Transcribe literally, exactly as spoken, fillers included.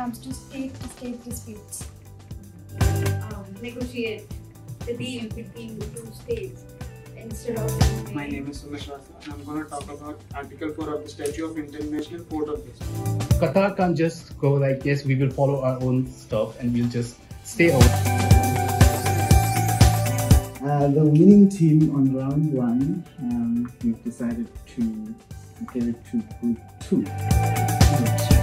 comes to state-to-state disputes? Um, negotiate the deal between the two states instead of... My name is Sumesh Rasa and I'm going to talk about Article four of the Statute of International Court of Justice. Qatar can't just go like, yes, we will follow our own stuff and we'll just stay over. Uh, the winning team on round one, um, we've decided to give it to group two.